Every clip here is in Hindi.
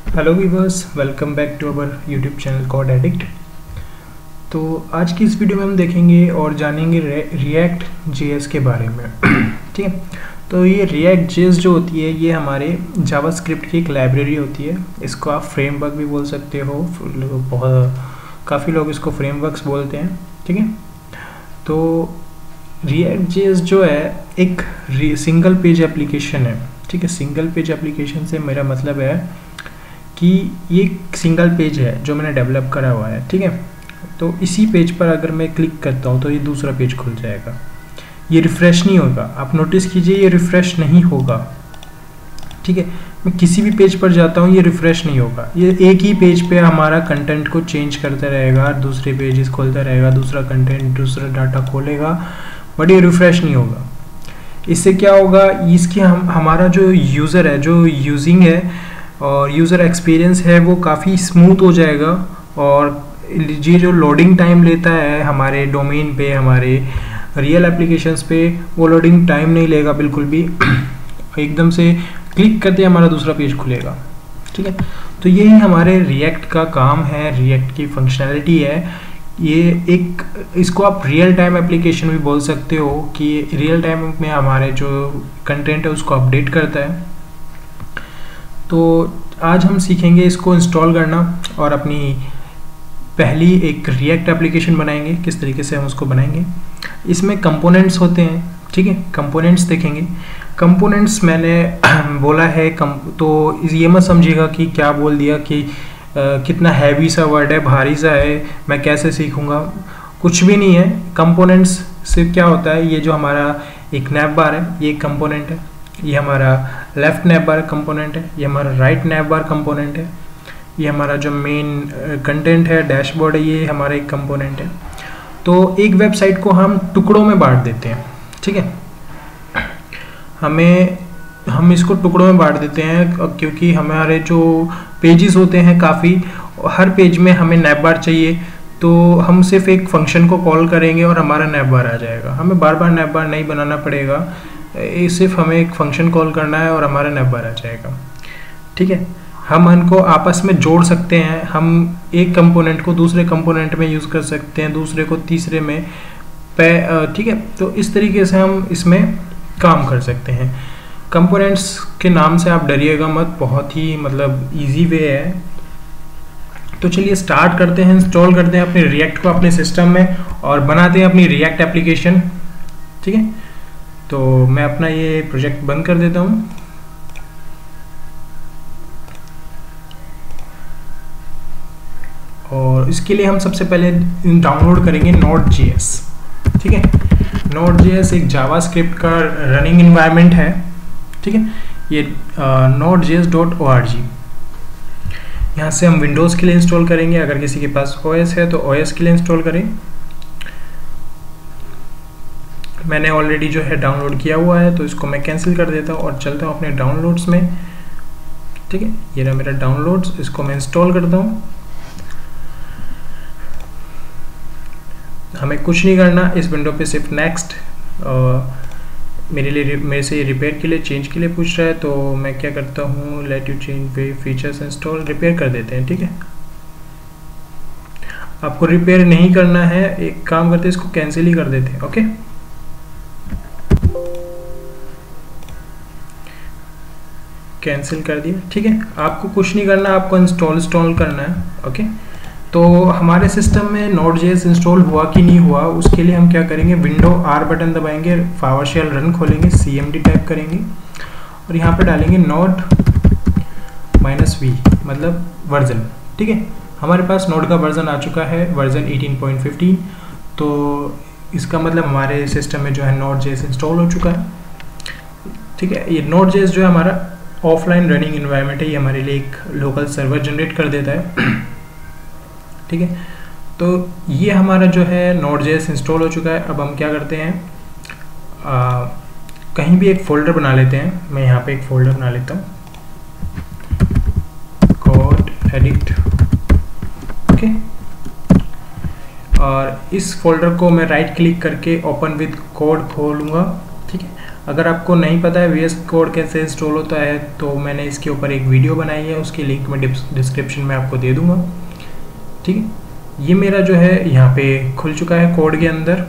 Hello viewers, welcome back to our YouTube channel code addict. तो आज की इस वीडियो में हम देखेंगे और जानेंगे रिएक्ट जेएस के बारे में। ठीक है, तो ये रिएक्ट जेएस जो होती है ये हमारे जावास्क्रिप्ट की एक लाइब्रेरी होती है। इसको आप फ्रेमवर्क भी बोल सकते हो, काफ़ी लोग इसको फ्रेमवर्क्स बोलते हैं। ठीक है, तो रिएक्ट जेएस जो है एक सिंगल पेज एप्लीकेशन है। ठीक है, सिंगल पेज एप्लीकेशन से मेरा मतलब है कि ये सिंगल पेज है जो मैंने डेवलप करा हुआ है। ठीक है, तो इसी पेज पर अगर मैं क्लिक करता हूँ तो ये दूसरा पेज खुल जाएगा। ये रिफ़्रेश नहीं होगा, आप नोटिस कीजिए ये रिफ़्रेश नहीं होगा। ठीक है, मैं किसी भी पेज पर जाता हूँ ये रिफ़्रेश नहीं होगा। ये एक ही पेज पे हमारा कंटेंट को चेंज करता रहेगा, दूसरे पेजेस खोलता रहेगा, दूसरा कंटेंट दूसरा डाटा खोलेगा, बट ये रिफ़्रेश नहीं होगा। इससे क्या होगा, इसकी हमारा जो यूज़र है, जो यूजिंग है और यूज़र एक्सपीरियंस है वो काफ़ी स्मूथ हो जाएगा। और ये जो लोडिंग टाइम लेता है हमारे डोमेन पे, हमारे रियल एप्लीकेशंस पे, वो लोडिंग टाइम नहीं लेगा बिल्कुल भी। एकदम से क्लिक करते हमारा दूसरा पेज खुलेगा। ठीक है, तो यही हमारे रिएक्ट का काम है, रिएक्ट की फंक्शनैलिटी है। ये एक, इसको आप रियल टाइम एप्लीकेशन भी बोल सकते हो कि रियल टाइम में हमारे जो कंटेंट है उसको अपडेट करता है। तो आज हम सीखेंगे इसको इंस्टॉल करना और अपनी पहली एक रिएक्ट एप्लीकेशन बनाएंगे। किस तरीके से हम उसको बनाएंगे, इसमें कंपोनेंट्स होते हैं। ठीक है, कंपोनेंट्स देखेंगे। कंपोनेंट्स मैंने बोला है तो ये मत समझिएगा कि क्या बोल दिया कि कितना हैवी सा वर्ड है, भारी सा है, मैं कैसे सीखूंगा। कुछ भी नहीं है। कंपोनेंट्स से क्या होता है, ये जो हमारा एक नैव बार है ये एक कंपोनेंट है, ये हमारा लेफ्ट नैव बार कंपोनेंट है, ये हमारा राइट नैव बार कंपोनेंट है, ये हमारा जो मेन कंटेंट है, डैशबोर्ड है, ये हमारा एक कंपोनेंट है। तो एक वेबसाइट को हम टुकड़ों में बांट देते हैं। ठीक है, हम इसको टुकड़ों में बांट देते हैं क्योंकि हमारे जो पेजेस होते हैं काफ़ी, हर पेज में हमें नैव बार चाहिए। तो हम सिर्फ एक फंक्शन को कॉल करेंगे और हमारा नैव बार आ जाएगा। हमें बार बार नैव बार नहीं बनाना पड़ेगा, सिर्फ हमें एक फंक्शन कॉल करना है और हमारा नैव बार आ जाएगा। ठीक है, हम इनको आपस में जोड़ सकते हैं। हम एक कंपोनेंट को दूसरे कंपोनेंट में यूज़ कर सकते हैं, दूसरे को तीसरे में। ठीक है, तो इस तरीके से हम इसमें काम कर सकते हैं। कंपोनेंट्स के नाम से आप डरिएगा मत, बहुत ही मतलब इजी वे है। तो चलिए स्टार्ट करते हैं, इंस्टॉल करते हैं अपने रिएक्ट को अपने सिस्टम में और बनाते हैं अपनी रिएक्ट एप्लीकेशन। ठीक है, तो मैं अपना ये प्रोजेक्ट बंद कर देता हूँ। और इसके लिए हम सबसे पहले डाउनलोड करेंगे Node.js। ठीक है, Node.js एक जावास्क्रिप्ट का रनिंग इन्वायरमेंट है। ठीक है, ये nodejs.org, यहाँ से हम विंडोज़ के लिए इंस्टॉल करेंगे। अगर किसी के पास OS है तो OS के लिए इंस्टॉल करें। मैंने ऑलरेडी जो है डाउनलोड किया हुआ है तो इसको मैं कैंसिल कर देता हूँ और चलता हूँ अपने डाउनलोड्स में। ठीक है, ये रहा मेरा डाउनलोड्स, इसको मैं इंस्टॉल करता हूँ। हमें कुछ नहीं करना, इस विंडो पे सिर्फ नेक्स्ट। मेरे से रिपेयर के लिए, चेंज के लिए पूछ रहा है, तो मैं क्या करता हूँ, let you change features install, repair कर देते हैं। ठीक है, आपको रिपेयर नहीं करना है, एक काम करते हैं इसको कैंसिल ही कर देते हैं। ओके, कैंसिल कर दिया। ठीक है, आपको कुछ नहीं करना, आपको इंस्टॉल करना है। ओके, तो हमारे सिस्टम में Node.js इंस्टॉल हुआ कि नहीं हुआ, उसके लिए हम क्या करेंगे, विंडो R बटन दबाएंगे, PowerShell रन खोलेंगे, cmd टाइप करेंगे और यहाँ पे डालेंगे node -v मतलब वर्जन। ठीक है, हमारे पास नोड का वर्जन आ चुका है, वर्जन 18.15। तो इसका मतलब हमारे सिस्टम में जो है Node.js इंस्टॉल हो चुका है। ठीक है, ये Node.js जो है हमारा ऑफलाइन रनिंग इन्वायरमेंट है, ये हमारे लिए एक लोकल सर्वर जनरेट कर देता है। ठीक है, तो ये हमारा जो है Node.js इंस्टॉल हो चुका है। अब हम क्या करते हैं, कहीं भी एक फोल्डर बना लेते हैं। मैं यहाँ पे एक फोल्डर बना लेता हूँ, कोड एडिक्ट। ओके, और इस फोल्डर को मैं राइट क्लिक करके ओपन विद कोड खोलूँगा। ठीक है, अगर आपको नहीं पता है VS कोड कैसे इंस्टॉल होता है तो मैंने इसके ऊपर एक वीडियो बनाई है, उसकी लिंक मैं डिस्क्रिप्शन में आपको दे दूँगा। ठीक है, ये मेरा जो है यहाँ पे खुल चुका है कोड के अंदर।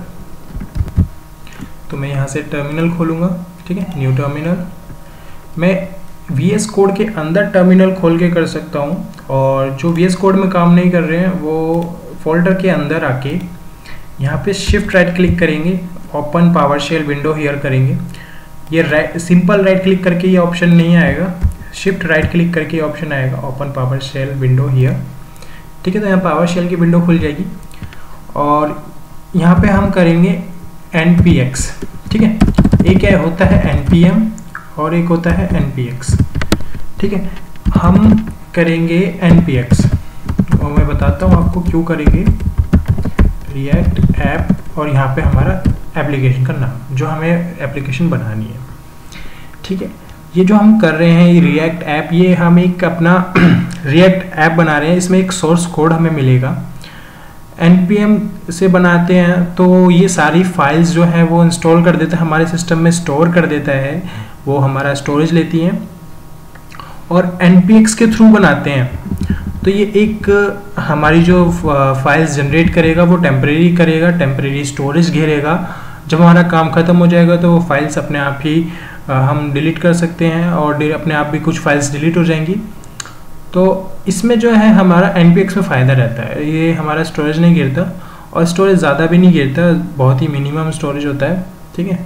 तो मैं यहाँ से टर्मिनल खोलूँगा। ठीक है, न्यू टर्मिनल। मैं VS कोड के अंदर टर्मिनल खोल के कर सकता हूँ, और जो VS कोड में काम नहीं कर रहे हैं वो फोल्डर के अंदर आके यहाँ पे शिफ्ट राइट क्लिक करेंगे, ओपन पावरशेल विंडो हियर करेंगे। ये सिंपल राइट क्लिक करके ये ऑप्शन नहीं आएगा, शिफ्ट राइट क्लिक करके ये ऑप्शन आएगा, ओपन पावरशेल विंडो हियर। ठीक है, तो यहाँ पावरशेल की विंडो खुल जाएगी और यहाँ पे हम करेंगे npx। ठीक है, एक क्या होता है npm और एक होता है npx। ठीक है, हम करेंगे npx और मैं बताता हूँ आपको क्यों करेंगे। रिएक्ट ऐप और यहाँ पे हमारा एप्लीकेशन का नाम, जो हमें एप्लीकेशन बनानी है। ठीक है, ये जो हम कर रहे हैं ये रिएक्ट ऐप, ये हम एक अपना रिएक्ट ऐप बना रहे हैं। इसमें एक सोर्स कोड हमें मिलेगा, npm से बनाते हैं तो ये सारी फाइल्स जो है वो इंस्टॉल कर देता है, हमारे सिस्टम में स्टोर कर देता है, वो हमारा स्टोरेज लेती हैं। और npx के थ्रू बनाते हैं तो ये एक हमारी जो फाइल्स जनरेट करेगा वो टेम्परेरी करेगा, टेम्परेरी स्टोरेज घेरेगा। जब हमारा काम ख़त्म हो जाएगा तो वो फाइल्स अपने आप ही हम डिलीट कर सकते हैं और अपने आप भी कुछ फाइल्स डिलीट हो जाएंगी। तो इसमें जो है हमारा npx में फ़ायदा रहता है, ये हमारा स्टोरेज नहीं गिरता और स्टोरेज ज़्यादा भी नहीं गिरता, बहुत ही मिनिमम स्टोरेज होता है। ठीक है,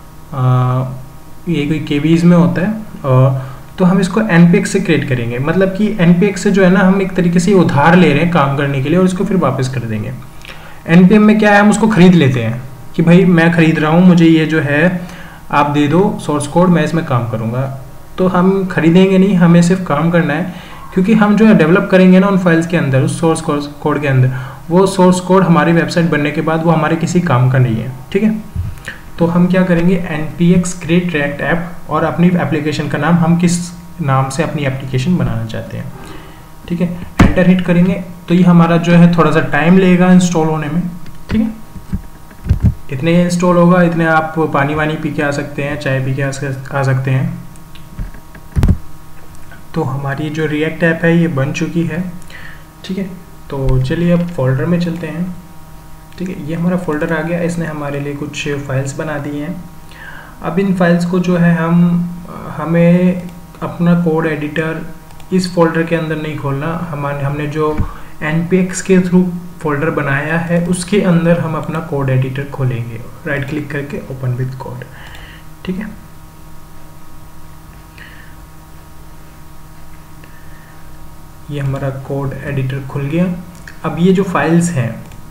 ये कोई kbs में होता है। तो हम इसको npx से क्रिएट करेंगे, मतलब कि npx से जो है ना हम एक तरीके से उधार ले रहे हैं काम करने के लिए और इसको फिर वापस कर देंगे। npm में क्या है, हम उसको खरीद लेते हैं कि भाई मैं खरीद रहा हूँ, मुझे ये जो है आप दे दो सोर्स कोड, मैं इसमें काम करूँगा। तो हम खरीदेंगे नहीं, हमें सिर्फ काम करना है, क्योंकि हम जो है डेवलप करेंगे ना उन फाइल्स के अंदर, उस सोर्स कोड के अंदर, वो सोर्स कोड हमारी वेबसाइट बनने के बाद वो हमारे किसी काम का नहीं है। ठीक है, तो हम क्या करेंगे, npx क्रिएट रिएक्ट ऐप और अपनी एप्लीकेशन का नाम, हम किस नाम से अपनी एप्लीकेशन बनाना चाहते हैं। ठीक है, एंटर हिट करेंगे तो ये हमारा जो है थोड़ा सा टाइम लेगा इंस्टॉल होने में। ठीक है, इतने इंस्टॉल होगा, इतने आप पानी वानी पी के आ सकते हैं, चाय पी के आ सकते हैं। तो हमारी जो रिएक्ट ऐप है ये बन चुकी है। ठीक है, तो चलिए अब फोल्डर में चलते हैं। ठीक है, ये हमारा फोल्डर आ गया, इसने हमारे लिए कुछ फाइल्स बना दी हैं। अब इन फाइल्स को जो है हमें अपना कोड एडिटर इस फोल्डर के अंदर नहीं खोलना, हमने जो npx के थ्रू फोल्डर बनाया है उसके अंदर हम अपना कोड एडिटर खोलेंगे, राइट क्लिक करके ओपन विद कोड। ठीक है, ये हमारा कोड एडिटर खुल गया। अब ये जो फाइल्स हैं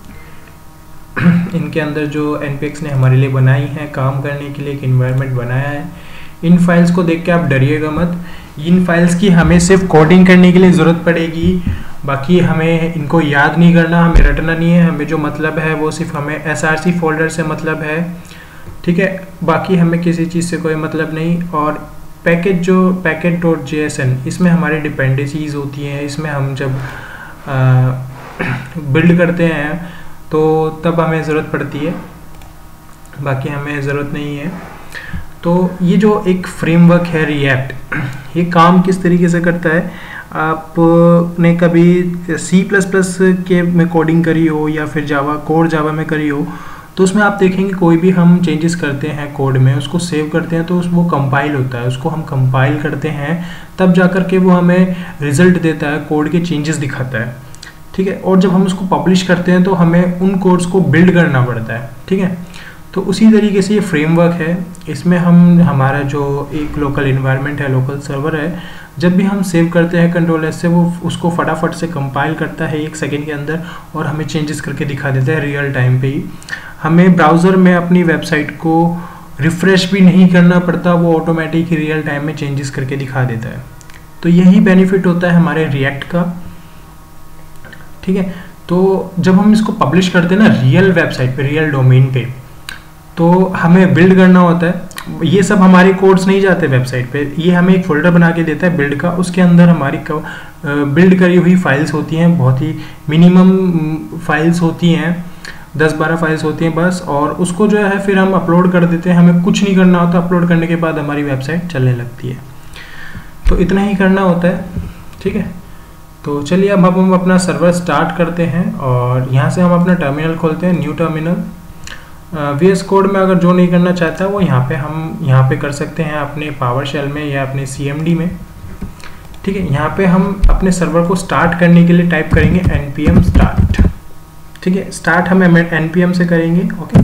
इनके अंदर जो npx ने हमारे लिए बनाई है, काम करने के लिए एक इन्वायरमेंट बनाया है, इन फाइल्स को देख के आप डरिएगा मत। इन फाइल्स की हमें सिर्फ कोडिंग करने के लिए ज़रूरत पड़ेगी, बाकी हमें इनको याद नहीं करना, हमें रटना नहीं है। हमें जो मतलब है वो सिर्फ हमें src फोल्डर से मतलब है। ठीक है, बाकी हमें किसी चीज़ से कोई मतलब नहीं। और पैकेज जो package.jsn, इसमें हमारी डिपेंडेंसीज होती हैं, इसमें हम जब बिल्ड करते हैं तो तब हमें ज़रूरत पड़ती है, बाकी हमें ज़रूरत नहीं है। तो ये जो एक फ्रेमवर्क है रिएक्ट, ये काम किस तरीके से करता है, आपने कभी C++ के में कोडिंग करी हो या फिर जावा में करी हो, तो उसमें आप देखेंगे कोई भी हम चेंजेस करते हैं कोड में, उसको सेव करते हैं तो वो कंपाइल होता है, उसको हम कंपाइल करते हैं तब जा कर के वो हमें रिजल्ट देता है, कोड के चेंजेस दिखाता है। ठीक है, और जब हम उसको पब्लिश करते हैं तो हमें उन कोड्स को बिल्ड करना पड़ता है। ठीक है, तो उसी तरीके से ये फ्रेमवर्क है, इसमें हम हमारा जो एक लोकल इन्वायरमेंट है, लोकल सर्वर है, जब भी हम सेव करते हैं Ctrl+S से वो उसको फटाफट से कंपाइल करता है 1 सेकेंड के अंदर और हमें चेंजेस करके दिखा देता है रियल टाइम पे ही। हमें ब्राउज़र में अपनी वेबसाइट को रिफ़्रेश भी नहीं करना पड़ता, वो ऑटोमेटिक ही रियल टाइम में चेंजेस करके दिखा देता है। तो यही बेनिफिट होता है हमारे रिएक्ट का। ठीक है, तो जब हम इसको पब्लिश करते हैं ना रियल वेबसाइट पे, रियल डोमेन पे, तो हमें बिल्ड करना होता है। ये सब हमारे कोड्स नहीं जाते वेबसाइट पे, ये हमें एक फोल्डर बना के देता है बिल्ड का, उसके अंदर हमारी बिल्ड करी हुई फाइल्स होती हैं, बहुत ही मिनिमम फाइल्स होती हैं 10-12 फाइल्स होती हैं बस, और उसको जो है फिर हम अपलोड कर देते हैं। हमें कुछ नहीं करना होता, अपलोड करने के बाद हमारी वेबसाइट चलने लगती है। तो इतना ही करना होता है, ठीक है। तो चलिए अब हम अपना सर्वर स्टार्ट करते हैं, और यहाँ से हम अपना टर्मिनल खोलते हैं, न्यू टर्मिनल। VS कोड में अगर जो नहीं करना चाहता वो हम यहाँ पे कर सकते हैं अपने पावर शेल में या अपने CMD में, ठीक है। यहाँ पे हम अपने सर्वर को स्टार्ट करने के लिए टाइप करेंगे npm start, ठीक है। स्टार्ट हम npm से करेंगे, ओके।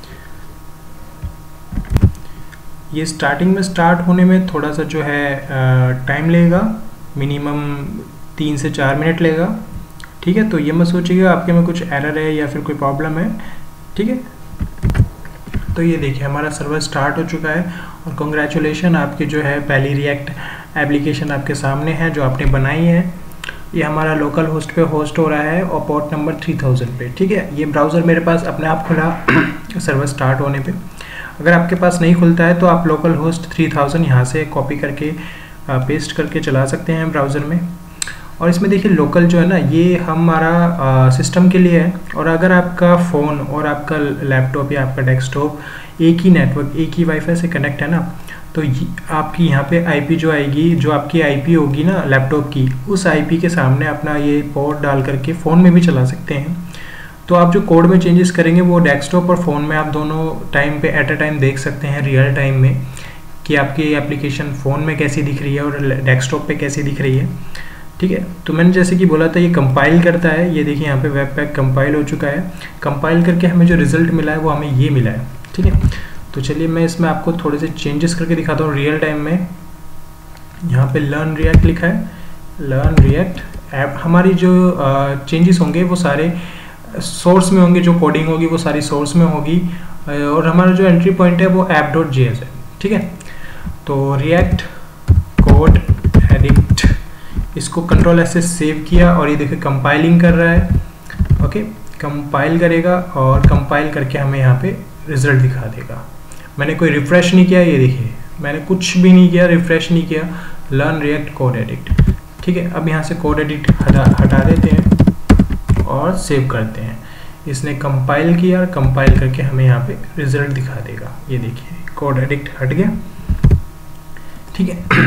ये स्टार्टिंग में स्टार्ट होने में थोड़ा सा जो है टाइम लेगा, मिनिमम 3 से 4 मिनट लेगा, ठीक है। तो ये मत सोचिएगा आपके में कुछ एरर है या फिर कोई प्रॉब्लम है, ठीक है। तो ये देखिए हमारा सर्वर स्टार्ट हो चुका है, और कॉन्ग्रेचुलेशन, आपकी जो है पहली रिएक्ट एप्लीकेशन आपके सामने है जो आपने बनाई है। ये हमारा लोकल होस्ट पे होस्ट हो रहा है और पोर्ट नंबर 3000 पे, ठीक है। ये ब्राउज़र मेरे पास अपने आप खुला सर्वर स्टार्ट होने पे। अगर आपके पास नहीं खुलता है तो आप लोकल होस्ट 3000 यहाँ से कॉपी करके पेस्ट करके चला सकते हैं ब्राउज़र में। और इसमें देखिए लोकल जो है ना, ये हमारा सिस्टम के लिए है, और अगर आपका फ़ोन और आपका लैपटॉप या आपका डेस्कटॉप एक ही नेटवर्क, एक ही वाईफाई से कनेक्ट है ना, तो आपकी यहाँ पे आईपी जो आएगी, जो आपकी आईपी होगी ना लैपटॉप की, उस आईपी के सामने अपना ये पोर्ट डाल करके फ़ोन में भी चला सकते हैं। तो आप जो कोड में चेंजेस करेंगे वो डेस्कटॉप और फ़ोन में आप दोनों टाइम पे एट अ टाइम देख सकते हैं, रियल टाइम में, कि आपकी एप्लीकेशन फ़ोन में कैसी दिख रही है और डेस्कटॉप पे कैसी दिख रही है, ठीक है। तो मैंने जैसे कि बोला था ये कंपाइल करता है, ये देखिए यहाँ पे वेब पैक कंपाइल हो चुका है। कंपाइल करके हमें जो रिजल्ट मिला है वो हमें ये मिला है, ठीक है। तो चलिए मैं इसमें आपको थोड़े से चेंजेस करके दिखाता हूँ रियल टाइम में। यहाँ पे लर्न रिएक्ट लिखा है, लर्न रिएक्ट ऐप। हमारी जो चेंजेस होंगे वो सारे सोर्स में होंगे, जो कोडिंग होगी वो सारी सोर्स में होगी, और हमारा जो एंट्री पॉइंट है वो app.js है, ठीक है। तो रिएक्ट कोड एडिक्ट, इसको Ctrl+S से सेव किया, और ये देखिए कंपाइलिंग कर रहा है, ओके। कंपाइल करेगा और कंपाइल करके हमें यहाँ पे रिजल्ट दिखा देगा। मैंने कोई रिफ्रेश नहीं किया, ये देखिए मैंने कुछ भी नहीं किया, रिफ्रेश नहीं किया। लर्न रिएक्ट कोड एडिक्ट, ठीक है। अब यहाँ से कोड एडिक्ट हटा देते हैं और सेव करते हैं। इसने कंपाइल किया और कंपाइल करके हमें यहाँ पे रिजल्ट दिखा देगा। ये देखिए कोड एडिक्ट हट गया, ठीक है।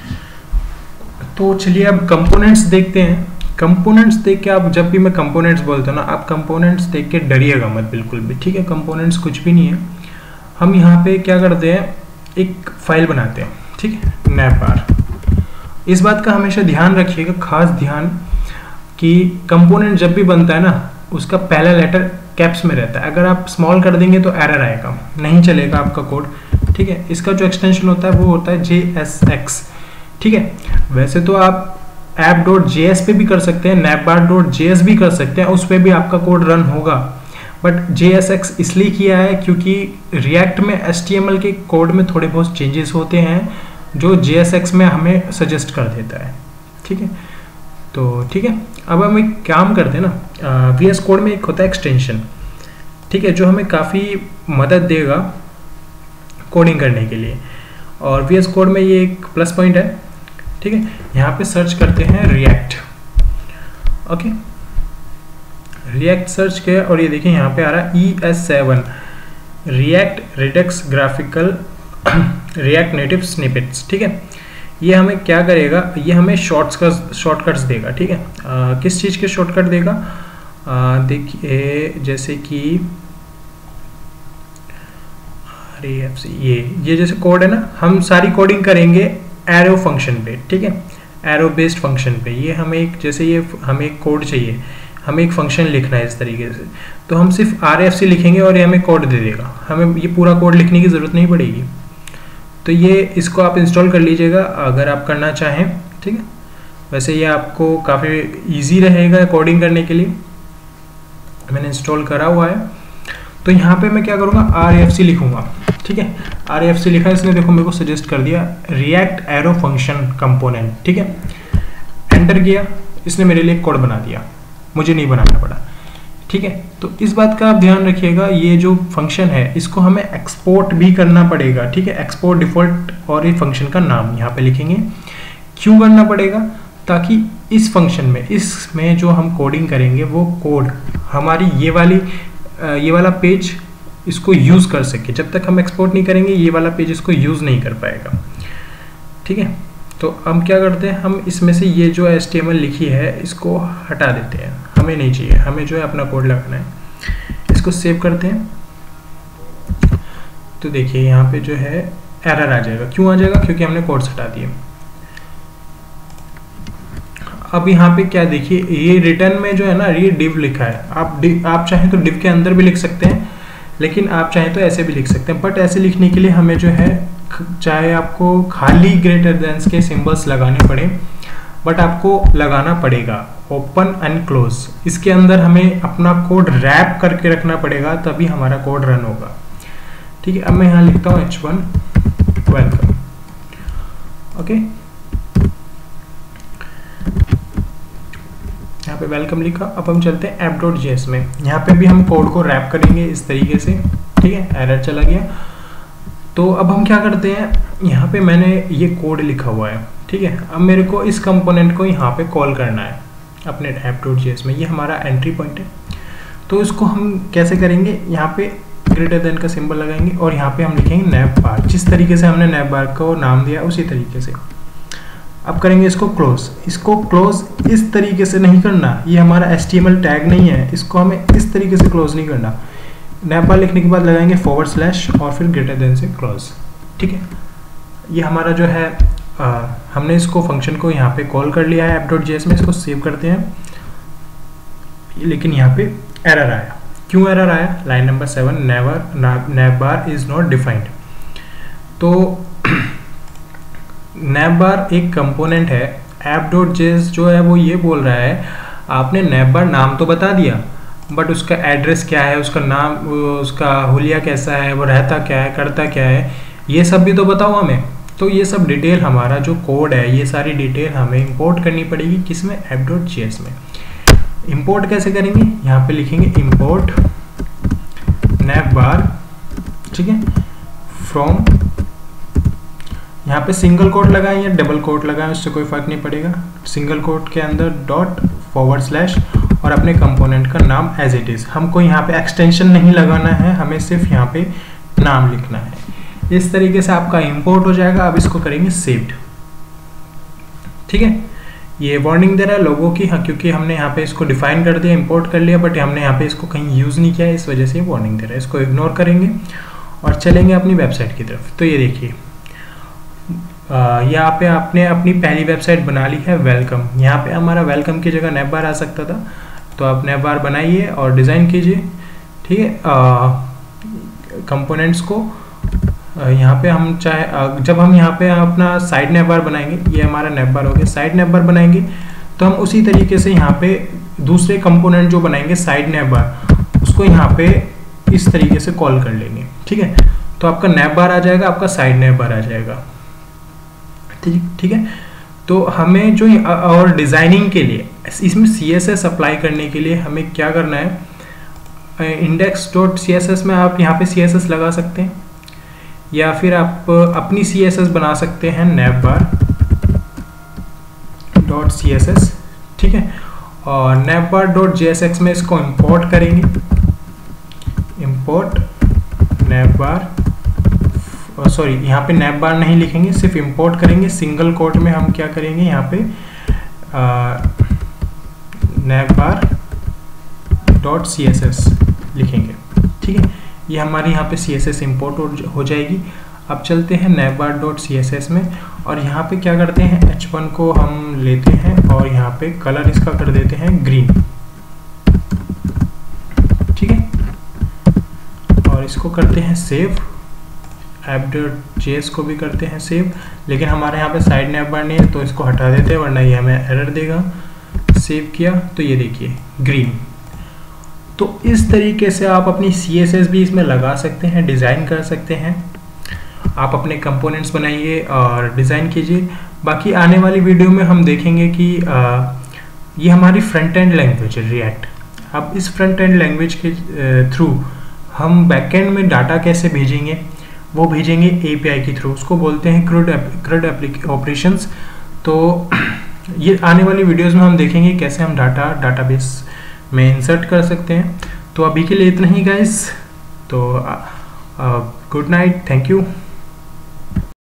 तो चलिए अब कंपोनेंट्स देखते हैं। कंपोनेंट्स देख के आप, जब भी मैं कंपोनेंट्स बोलता हूँ ना, आप कंपोनेंट्स देख के डरिएगा मत बिल्कुल भी, ठीक है। कंपोनेंट्स कुछ भी नहीं है। हम यहाँ पे क्या करते हैं, एक फाइल बनाते हैं, ठीक है, navbar। इस बात का हमेशा ध्यान रखिएगा, खास ध्यान, कि कंपोनेंट जब भी बनता है ना, उसका पहला लेटर कैप्स में रहता है। अगर आप स्मॉल कर देंगे तो एरर आएगा, नहीं चलेगा आपका कोड, ठीक है। इसका जो एक्सटेंशन होता है वो होता है JSX, ठीक है। वैसे तो आप app.js पे भी कर सकते हैं, navbar.js भी कर सकते हैं, उस पर भी आपका कोड रन होगा। बट JSX इसलिए किया है क्योंकि रिएक्ट में HTML के कोड में थोड़े बहुत चेंजेस होते हैं जो JSX में हमें सजेस्ट कर देता है, ठीक है। तो ठीक है, अब हम एक काम करते हैं ना, VS कोड में एक होता है एक्सटेंशन, ठीक है, जो हमें काफ़ी मदद देगा कोडिंग करने के लिए। और VS कोड में ये एक प्लस पॉइंट है, ठीक है। यहाँ पे सर्च करते हैं रिएक्ट, ओके। रिएक्ट सर्च किया और ये देखिए यहाँ पे आ रहा है ES7 React Redux graphical React Native snippets, ठीक है। ये हमें क्या करेगा, ये हमें शॉर्टकट्स देगा, ठीक है। किस चीज़ के शॉर्टकट देगा, देखिए जैसे कि ये जैसे कोड है ना, हम सारी कोडिंग करेंगे एरो फंक्शन पे, ठीक है, एरो बेस्ड फंक्शन पे। ये हमें एक, जैसे ये हमें एक कोड चाहिए, हमें एक फंक्शन लिखना है इस तरीके से, तो हम सिर्फ RFC लिखेंगे और ये हमें कोड दे देगा, हमें ये पूरा कोड लिखने की ज़रूरत नहीं पड़ेगी। तो ये इसको आप इंस्टॉल कर लीजिएगा अगर आप करना चाहें, ठीक है। वैसे ये आपको काफ़ी इजी रहेगा कोडिंग करने के लिए, मैंने इंस्टॉल करा हुआ है। तो यहाँ पे मैं क्या करूँगा, RFC लिखूँगा, ठीक है। RFC लिखा, इसने देखो मेरे को सजेस्ट कर दिया रिएक्ट एरो फंक्शन कंपोनेंट, ठीक है। एंटर किया, इसने मेरे लिए कोड बना दिया, मुझे नहीं बनाना पड़ा, ठीक है। तो इस बात का आप ध्यान रखिएगा, ये जो फंक्शन है इसको हमें एक्सपोर्ट भी करना पड़ेगा, ठीक है। एक्सपोर्ट डिफॉल्ट और इस फंक्शन का नाम यहाँ पे लिखेंगे। क्यों करना पड़ेगा, ताकि इस फंक्शन में, इसमें जो हम कोडिंग करेंगे वो कोड हमारी ये वाली ये वाला पेज इसको यूज़ कर सके। जब तक हम एक्सपोर्ट नहीं करेंगे ये वाला पेज इसको यूज़ नहीं कर पाएगा। ठीक है, तो हम क्या करते हैं, हम इसमें से ये जो HTML लिखी है इसको हटा देते हैं, हमें नहीं चाहिए, हमें जो है अपना कोड लगाना है। इसको सेव करते हैं तो देखिए यहाँ पे जो है एरर आ जाएगा। क्यों आ जाएगा? क्योंकि हमने कोड्स हटा दिए। अब यहाँ पे क्या देखिए, ये रिटर्न में जो है ना ये div लिखा है। आप चाहें तो div के अंदर भी लिख सकते हैं, लेकिन आप चाहें तो ऐसे भी लिख सकते हैं। बट ऐसे लिखने के लिए हमें जो है, चाहे आपको खाली ग्रेटर देन के सिंबल्स लगाने पड़े, बट आपको लगाना पड़ेगा ओपन एंड क्लोज। इसके अंदर हमें अपना कोड रैप करके रखना पड़ेगा, तभी हमारा कोड रन होगा। ठीक है, अब मैं यहाँ लिखता हूँ H1 वेलकम। ओके, यहाँ पे वेलकम लिखा। अब हम चलते हैं app.js में। यहाँ पे भी हम कोड को रैप करेंगे इस तरीके से। ठीक है, एरर चला गया। तो अब हम क्या करते हैं, यहाँ पे मैंने ये कोड लिखा हुआ है। ठीक है, अब मेरे को इस कंपोनेंट को यहाँ पे कॉल करना है अपने app.js में। ये हमारा एंट्री पॉइंट है। तो इसको हम कैसे करेंगे, यहाँ पे ग्रेटर देन का सिंबल लगाएंगे और यहाँ पे हम लिखेंगे navbar। जिस तरीके से हमने navbar को नाम दिया उसी तरीके से। अब करेंगे इसको क्लोज। इसको क्लोज इस तरीके से नहीं करना, ये हमारा HTML टैग नहीं है, इसको हमें इस तरीके से क्लोज नहीं करना। navbar लिखने के बाद लगाएंगे / और फिर ग्रेटर देन से क्लोज। ठीक है, ये हमारा जो है हमने इसको फंक्शन को यहाँ पे कॉल कर लिया है app.js में। इसको सेव करते हैं, लेकिन यहाँ पे एरर आया। क्यों एरर आया? Line number 7 navbar is not defined. तो navbar एक कंपोनेंट है। app.js जो है वो ये बोल रहा है आपने navbar नाम तो बता दिया, बट उसका एड्रेस क्या है, उसका नाम, उसका हुलिया कैसा है, वो रहता क्या है, करता क्या है, ये सब भी तो बताओ हमें। तो ये सब डिटेल, हमारा जो कोड है ये सारी डिटेल हमें इंपोर्ट करनी पड़ेगी। किसमें? app.js में। इंपोर्ट कैसे करेंगे? यहाँ पे लिखेंगे इंपोर्ट navbar। ठीक है, फ्रॉम, यहाँ पे सिंगल कोट लगाएं या डबल कोट लगाएं, उससे कोई फर्क नहीं पड़ेगा। सिंगल कोट के अंदर ./ और अपने कंपोनेंट का नाम एज इट इज। हमको यहाँ पे एक्सटेंशन नहीं लगाना है, हमें सिर्फ यहाँ पे नाम लिखना है। इस तरीके से आपका इंपोर्ट हो जाएगा। अब इसको करेंगे सेव्ड। ठीक है, ये वार्निंग दे रहा है लोगों की, हाँ, क्योंकि हमने यहाँ पे इसको डिफाइन कर दिया, इंपोर्ट कर लिया, बट हमने यहाँ पे इसको कहीं यूज़ नहीं किया, इस वजह से वार्निंग दे रहा है। इसको इग्नोर करेंगे और चलेंगे अपनी वेबसाइट की तरफ। तो ये देखिए, यहाँ पे आपने अपनी पहली वेबसाइट बना ली है वेलकम। यहाँ पे हमारा वेलकम की जगह navbar आ सकता था, तो आप navbar बनाइए और डिज़ाइन कीजिए। ठीक है, कंपोनेंट्स को यहाँ पे हम चाहे, जब हम यहाँ पे अपना साइड navbar बनाएंगे, ये हमारा navbar हो गया, साइड navbar बनाएंगे तो हम उसी तरीके से यहाँ पे दूसरे कंपोनेंट जो बनाएंगे साइड navbar, उसको यहाँ पे इस तरीके से कॉल कर लेंगे। ठीक है, तो आपका navbar आ जाएगा, आपका साइड navbar आ जाएगा। ठीक है, तो हमें जो, और डिज़ाइनिंग के लिए इसमें CSS अप्लाई करने के लिए हमें क्या करना है, index.css में आप यहाँ पे CSS लगा सकते हैं, या फिर आप अपनी CSS बना सकते हैं navbar.css। ठीक है, और navbar.jsx में इसको इंपोर्ट करेंगे, इंपोर्ट navbar, सॉरी यहाँ पे navbar नहीं लिखेंगे, सिर्फ इंपोर्ट करेंगे। सिंगल कोट में हम क्या करेंगे, यहाँ पे navbar.css लिखेंगे। ठीक है, ये हमारी यहाँ पे CSS इंपोर्ट हो जाएगी। अब चलते हैं navbar.css में, और यहाँ पे क्या करते हैं, H1 को हम लेते हैं और यहाँ पे कलर इसका कर देते हैं ग्रीन। ठीक है, और इसको करते हैं सेव। app.js को भी करते हैं सेव, लेकिन हमारे यहाँ पे साइड navbar नहीं है, तो इसको हटा देते हैं, वरना ये हमें एरर देगा। सेव किया तो ये देखिए ग्रीन। तो इस तरीके से आप अपनी CSS भी इसमें लगा सकते हैं, डिज़ाइन कर सकते हैं। आप अपने कंपोनेंट्स बनाइए और डिज़ाइन कीजिए। बाकी आने वाली वीडियो में हम देखेंगे कि ये हमारी फ्रंट एंड लैंग्वेज है रिएक्ट। अब इस फ्रंट एंड लैंग्वेज के थ्रू हम बैकएंड में डाटा कैसे भेजेंगे, वो भेजेंगे API के थ्रू, उसको बोलते हैं CRUD ऑपरेशंस। तो ये आने वाली वीडियोस में हम देखेंगे कैसे हम डाटा डाटाबेस में इंसर्ट कर सकते हैं। तो अभी के लिए इतना ही गाइस, तो गुड नाइट, थैंक यू।